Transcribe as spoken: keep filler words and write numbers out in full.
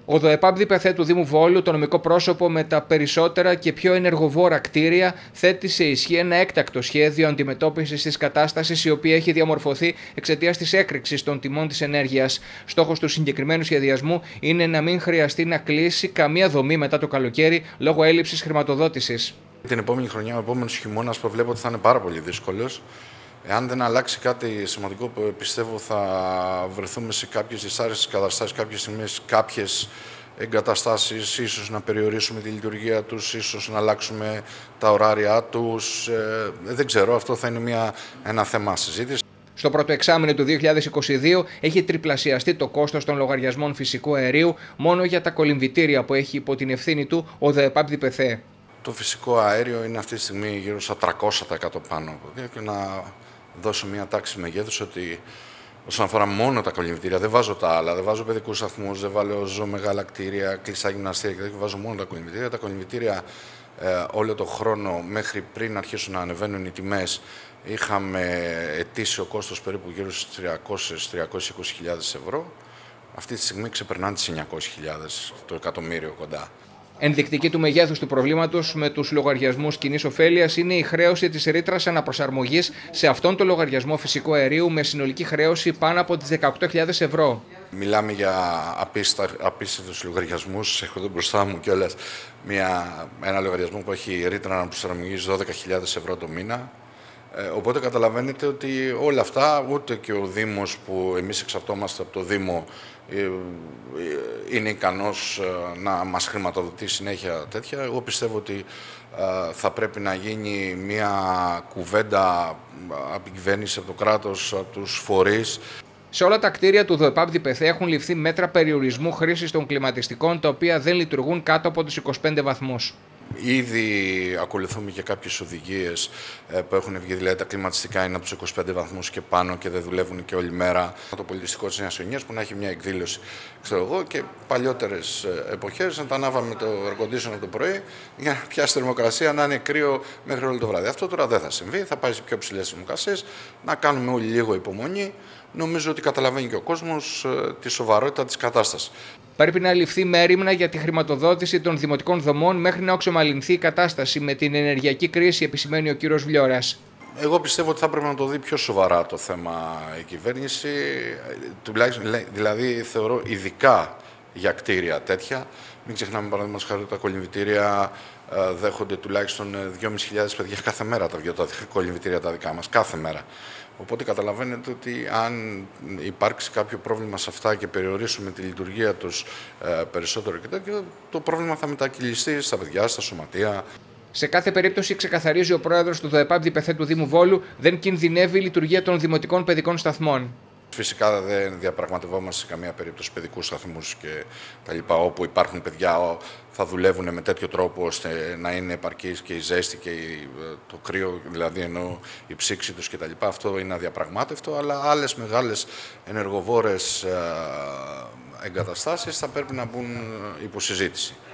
Ο ΔΟΕΠΑΜ ΔΠΘ του Δήμου Βόλου, το νομικό πρόσωπο με τα περισσότερα και πιο ενεργοβόρα κτίρια, θέτει σε ισχύ ένα έκτακτο σχέδιο αντιμετώπισης της κατάστασης, η οποία έχει διαμορφωθεί εξαιτίας της έκρηξης των τιμών της ενέργειας. Στόχος του συγκεκριμένου σχεδιασμού είναι να μην χρειαστεί να κλείσει καμία δομή μετά το καλοκαίρι λόγω έλλειψης χρηματοδότησης. Την επόμενη χρονιά, ο επόμενος χειμώνας, προβλέπω ότι θα είναι πάρα πολύ δύσκολος. Εάν δεν αλλάξει κάτι σημαντικό, που πιστεύω θα βρεθούμε σε κάποιες δυσάρεστες καταστάσεις, κάποιες στιγμές, κάποιες εγκαταστάσεις, ίσως να περιορίσουμε τη λειτουργία τους, ίσως να αλλάξουμε τα ωράρια τους. Ε, δεν ξέρω, αυτό θα είναι μια, ένα θέμα συζήτησης. Στο πρώτο εξάμηνο του δύο χιλιάδες είκοσι δύο έχει τριπλασιαστεί το κόστος των λογαριασμών φυσικού αερίου μόνο για τα κολυμβητήρια που έχει υπό την ευθύνη του ο ΔΟΕΠΑΜ ΔΠΘ. Το φυσικό αέριο είναι αυτή τη στιγμή γύρω στα τριακόσια τοις εκατό πάνω και να δώσω μια τάξη μεγέθους ότι όσον αφορά μόνο τα κολυμβητήρια, δεν βάζω τα άλλα, δεν βάζω παιδικούς σταθμούς, δεν βάζω μεγάλα κτίρια, κλειστά γυμναστήρια και βάζω μόνο τα κολυμβητήρια. Τα κολυμβητήρια ε, όλο το χρόνο μέχρι πριν αρχίσουν να ανεβαίνουν οι τιμές είχαμε ετήσιο κόστος περίπου γύρω στις τριακόσιες με τριακόσιες είκοσι χιλιάδες ευρώ. Αυτή τη στιγμή ξεπερνάνε τις εννιακόσιες χιλιάδες, το εκατομμύριο κοντά. Ενδεικτική του μεγέθους του προβλήματος με τους λογαριασμούς κοινής ωφέλειας είναι η χρέωση της ρήτρας αναπροσαρμογής σε αυτόν τον λογαριασμό φυσικού αερίου με συνολική χρέωση πάνω από τις δεκαοκτώ χιλιάδες ευρώ. Μιλάμε για απίστευτους λογαριασμούς. Έχω εδώ μπροστά μου κιόλας μια, ένα λογαριασμό που έχει ρήτρα αναπροσαρμογής δώδεκα χιλιάδες ευρώ το μήνα. Ε, οπότε καταλαβαίνετε ότι όλα αυτά, ούτε και ο Δήμος που εμείς εξαρτώμαστε από το Δήμο ε, ε, είναι ικανός ε, να μας χρηματοδοτεί συνέχεια τέτοια. Εγώ πιστεύω ότι ε, θα πρέπει να γίνει μια κουβέντα από την κυβέρνηση, από το κράτος, από τους φορείς. Σε όλα τα κτίρια του ΔΟΕΠΑΜ ΔΠΘ έχουν ληφθεί μέτρα περιορισμού χρήσης των κλιματιστικών, τα οποία δεν λειτουργούν κάτω από τους είκοσι πέντε βαθμούς. Ήδη ακολουθούμε και κάποιες οδηγίες που έχουν βγει, δηλαδή τα κλιματιστικά είναι από τους είκοσι πέντε βαθμούς και πάνω και δεν δουλεύουν και όλη μέρα. Το πολιτιστικό της Νέας Ιωνίας που να έχει μια εκδήλωση, ξέρω εγώ, και παλιότερες εποχές να τα ανάβαμε το air conditioner το πρωί για να πιάσει θερμοκρασία, να είναι κρύο μέχρι όλο το βράδυ. Αυτό τώρα δεν θα συμβεί, θα πάει σε πιο ψηλές θερμοκρασίες, να κάνουμε όλοι λίγο υπομονή. Νομίζω ότι καταλαβαίνει και ο κόσμος τη σοβαρότητα της κατάστασης. Πρέπει να ληφθεί μέριμνα για τη χρηματοδότηση των δημοτικών δομών μέχρι να οξομαλυνθεί η κατάσταση με την ενεργειακή κρίση, επισημαίνει ο κύριος Βλιώρας. Εγώ πιστεύω ότι θα πρέπει να το δει πιο σοβαρά το θέμα η κυβέρνηση, δηλαδή θεωρώ ειδικά για κτίρια τέτοια. Μην ξεχνάμε παραδείγματος χάρη τα κολυμβητήρια δέχονται τουλάχιστον δυόμισι χιλιάδες παιδιά κάθε μέρα τα δύο τα κολυμβητήρια τα δικά μας, κάθε μέρα. Οπότε καταλαβαίνετε ότι αν υπάρξει κάποιο πρόβλημα σε αυτά και περιορίσουμε τη λειτουργία τους ε, περισσότερο και τέτοιο, το πρόβλημα θα μετακυλιστεί στα παιδιά, στα σωματεία. Σε κάθε περίπτωση, ξεκαθαρίζει ο πρόεδρος του ΔΟΕΠΑΜ ΔΠΘ του Δήμου Βόλου, δεν κινδυνεύει η λειτουργία των δημοτικών παιδικών σταθμών. Φυσικά δεν διαπραγματευόμαστε σε καμία περίπτωση παιδικούς σταθμούς και τα λοιπά, όπου υπάρχουν παιδιά θα δουλεύουν με τέτοιο τρόπο ώστε να είναι επαρκής και η ζέστη και το κρύο, δηλαδή ενώ η ψήξη τους κτλ. Αυτό είναι αδιαπραγμάτευτο, αλλά άλλες μεγάλες ενεργοβόρες εγκαταστάσεις θα πρέπει να μπουν υπό συζήτηση.